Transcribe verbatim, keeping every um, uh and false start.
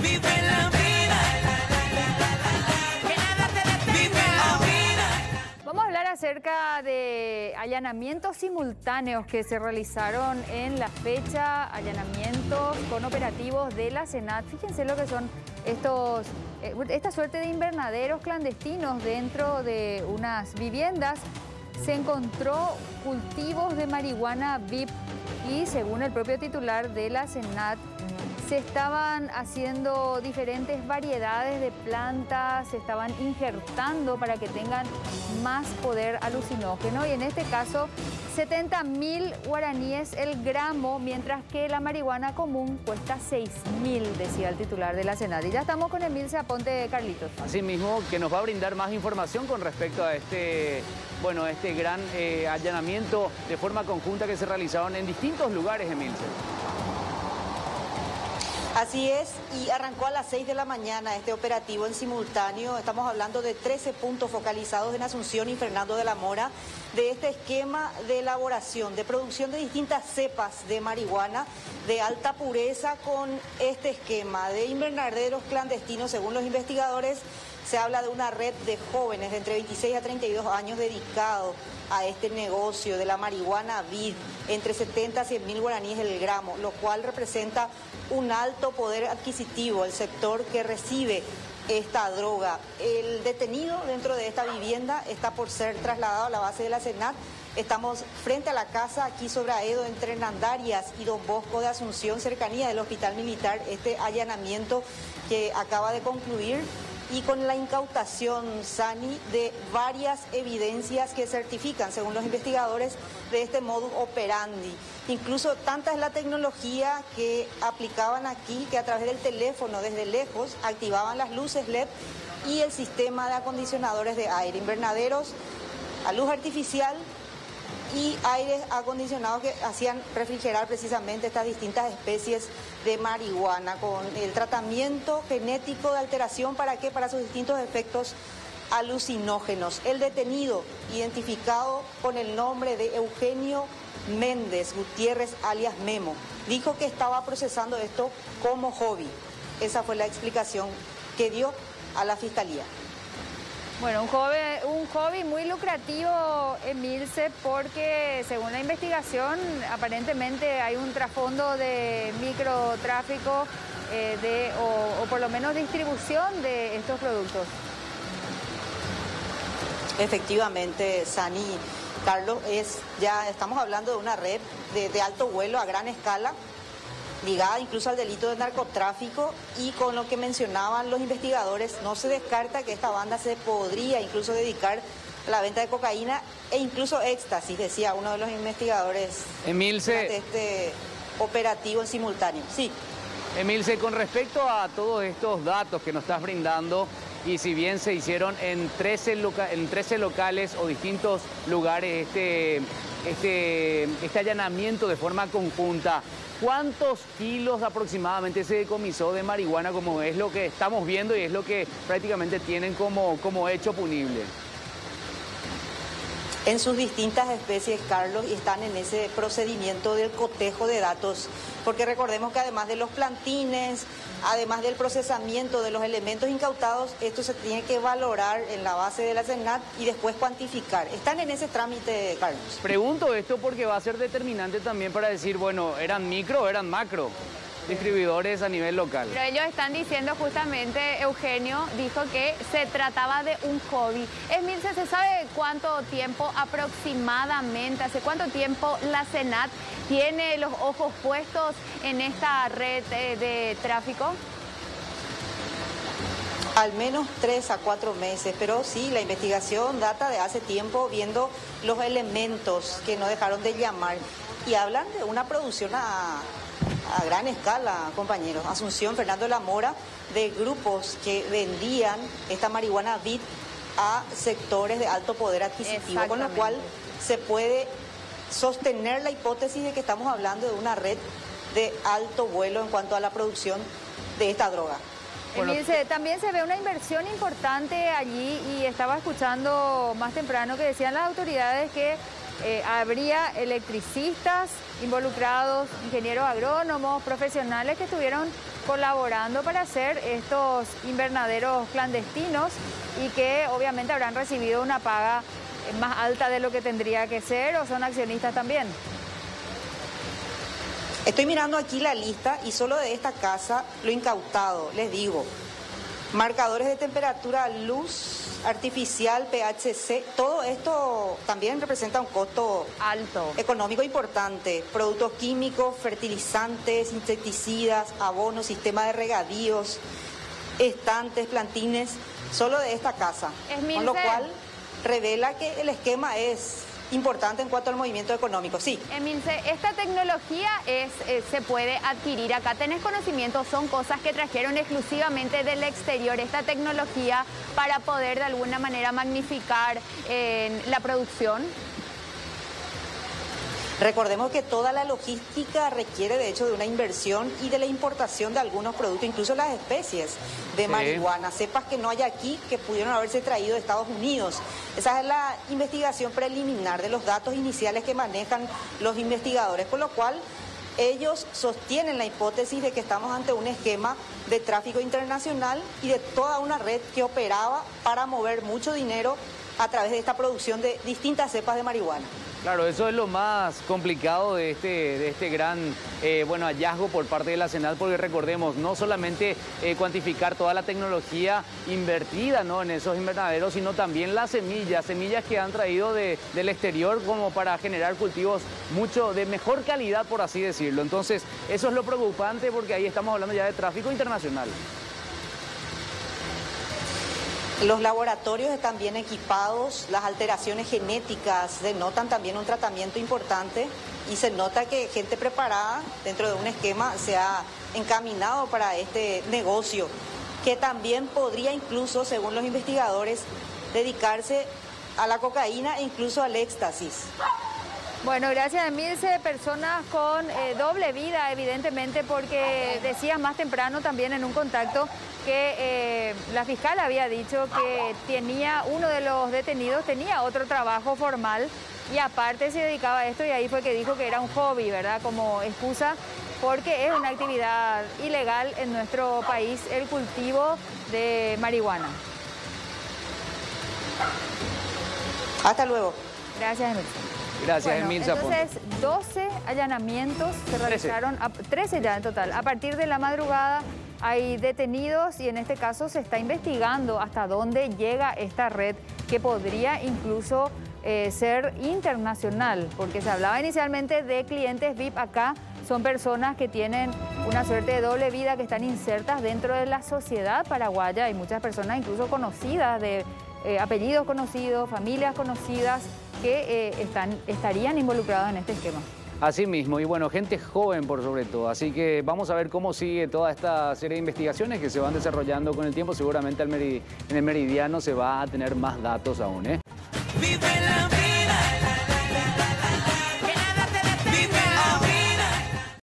Vive la vida. Que nada te detenga. Vive la vida. Vamos a hablar acerca de allanamientos simultáneos que se realizaron en la fecha, allanamientos con operativos de la SENAT. Fíjense lo que son estos, eh, esta suerte de invernaderos clandestinos dentro de unas viviendas. Se encontró cultivos de marihuana V I P y, según el propio titular de la SENAT, se estaban haciendo diferentes variedades de plantas, se estaban injertando para que tengan más poder alucinógeno, y en este caso setenta mil guaraníes el gramo, mientras que la marihuana común cuesta seis mil, decía el titular de la SENAT. Y ya estamos con Emilce Aponte, Carlitos. Asimismo, que nos va a brindar más información con respecto a este, bueno, este gran eh, allanamiento de forma conjunta que se realizaron en distintos lugares, Emilce. Así es, y arrancó a las seis de la mañana este operativo en simultáneo. Estamos hablando de trece puntos focalizados en Asunción y Fernando de la Mora, de este esquema de elaboración, de producción de distintas cepas de marihuana de alta pureza, con este esquema de invernaderos clandestinos. Según los investigadores, se habla de una red de jóvenes de entre veintiséis a treinta y dos años dedicados a este negocio de la marihuana V I D, entre setenta a cien mil guaraníes el gramo, lo cual representa un alto poder adquisitivo, el sector que recibe esta droga. El detenido dentro de esta vivienda está por ser trasladado a la base de la SENAT. Estamos frente a la casa, aquí sobre Aedo, entre Nandarias y Don Bosco de Asunción, cercanía del Hospital Militar, este allanamiento que acaba de concluir, y con la incautación, Sani, de varias evidencias que certifican, según los investigadores, de este modus operandi. Incluso tanta es la tecnología que aplicaban aquí, que a través del teléfono, desde lejos, activaban las luces L E D y el sistema de acondicionadores de aire, invernaderos a luz artificial y aires acondicionados que hacían refrigerar precisamente estas distintas especies de marihuana, con el tratamiento genético de alteración. ¿Para qué? Para sus distintos efectos alucinógenos. El detenido, identificado con el nombre de Eugenio Méndez Gutiérrez, alias Memo, dijo que estaba procesando esto como hobby. Esa fue la explicación que dio a la Fiscalía. Bueno, un hobby, un hobby muy lucrativo, Emilce, porque según la investigación aparentemente hay un trasfondo de microtráfico eh, de, o, o por lo menos distribución de estos productos. Efectivamente, Sani, Carlos, es, ya estamos hablando de una red de, de alto vuelo a gran escala, ligada incluso al delito de narcotráfico, y con lo que mencionaban los investigadores, no se descarta que esta banda se podría incluso dedicar a la venta de cocaína e incluso éxtasis, decía uno de los investigadores. Emilce, durante este operativo en simultáneo. Sí. Emilce, con respecto a todos estos datos que nos estás brindando, y si bien se hicieron en trece, loca en trece locales o distintos lugares este, este, este allanamiento de forma conjunta, ¿cuántos kilos aproximadamente se decomisó de marihuana, como es lo que estamos viendo y es lo que prácticamente tienen como, como hecho punible? En sus distintas especies, Carlos, y están en ese procedimiento del cotejo de datos, porque recordemos que además de los plantines, además del procesamiento de los elementos incautados, esto se tiene que valorar en la base de la SENAT y después cuantificar. Están en ese trámite, Carlos. Pregunto esto porque va a ser determinante también para decir, bueno, ¿eran micro o eran macro distribuidores a nivel local? Pero ellos están diciendo justamente, Eugenio dijo que se trataba de un hobby. Emilce, ¿se sabe cuánto tiempo aproximadamente, hace cuánto tiempo la SENAT tiene los ojos puestos en esta red de, de tráfico? Al menos tres a cuatro meses, pero sí, la investigación data de hace tiempo, viendo los elementos que no dejaron de llamar, y hablan de una producción a... a gran escala, compañeros. Asunción, Fernando de la Mora, de grupos que vendían esta marihuana V I D a sectores de alto poder adquisitivo, con lo cual se puede sostener la hipótesis de que estamos hablando de una red de alto vuelo en cuanto a la producción de esta droga. Emilce, también se ve una inversión importante allí, y estaba escuchando más temprano que decían las autoridades que eh, habría electricistas involucrados, ingenieros agrónomos, profesionales que estuvieron colaborando para hacer estos invernaderos clandestinos y que obviamente habrán recibido una paga más alta de lo que tendría que ser, o son accionistas también. Estoy mirando aquí la lista y solo de esta casa lo incautado, les digo, marcadores de temperatura, luz artificial, P H C, todo esto también representa un costo Alto. económico importante. Productos químicos, fertilizantes, insecticidas, abonos, sistema de regadíos, estantes, plantines, solo de esta casa. Esmilce. Con lo cual revela que el esquema es importante en cuanto al movimiento económico. Sí. Emilce, esta tecnología es, eh, se puede adquirir acá. ¿Tenés conocimiento? Son cosas que trajeron exclusivamente del exterior esta tecnología para poder de alguna manera magnificar eh, la producción. Recordemos que toda la logística requiere de hecho de una inversión y de la importación de algunos productos, incluso las especies de Sí. marihuana, cepas que no hay aquí, que pudieron haberse traído de Estados Unidos. Esa es la investigación preliminar de los datos iniciales que manejan los investigadores, con lo cual ellos sostienen la hipótesis de que estamos ante un esquema de tráfico internacional y de toda una red que operaba para mover mucho dinero a través de esta producción de distintas cepas de marihuana. Claro, eso es lo más complicado de este, de este gran eh, bueno, hallazgo por parte de la SENAT, porque recordemos, no solamente eh, cuantificar toda la tecnología invertida, ¿no?, en esos invernaderos, sino también las semillas, semillas que han traído de, del exterior como para generar cultivos mucho de mejor calidad, por así decirlo. Entonces, eso es lo preocupante, porque ahí estamos hablando ya de tráfico internacional. Los laboratorios están bien equipados, las alteraciones genéticas denotan también un tratamiento importante y se nota que gente preparada dentro de un esquema se ha encaminado para este negocio, que también podría incluso, según los investigadores, dedicarse a la cocaína e incluso al éxtasis. Bueno, gracias, Emilce. Personas con eh, doble vida, evidentemente, porque decías más temprano también en un contacto que eh, la fiscal había dicho que tenía, uno de los detenidos tenía otro trabajo formal y aparte se dedicaba a esto, y ahí fue que dijo que era un hobby, ¿verdad?, como excusa, porque es una actividad ilegal en nuestro país el cultivo de marihuana. Hasta luego. Gracias, Emilce. Gracias, Bueno, Emilce Aponte. entonces, doce allanamientos se realizaron, a, trece ya en total. A partir de la madrugada hay detenidos y en este caso se está investigando hasta dónde llega esta red, que podría incluso eh, ser internacional, porque se hablaba inicialmente de clientes V I P. Acá son personas que tienen una suerte de doble vida, que están insertas dentro de la sociedad paraguaya. Hay muchas personas incluso conocidas, de eh, apellidos conocidos, familias conocidas, que eh, están, estarían involucrados en este esquema. Así mismo, y bueno, gente joven por sobre todo, así que vamos a ver cómo sigue toda esta serie de investigaciones que se van desarrollando con el tiempo. Seguramente al meri- en el Meridiano se va a tener más datos aún, ¿eh? Vive la vida.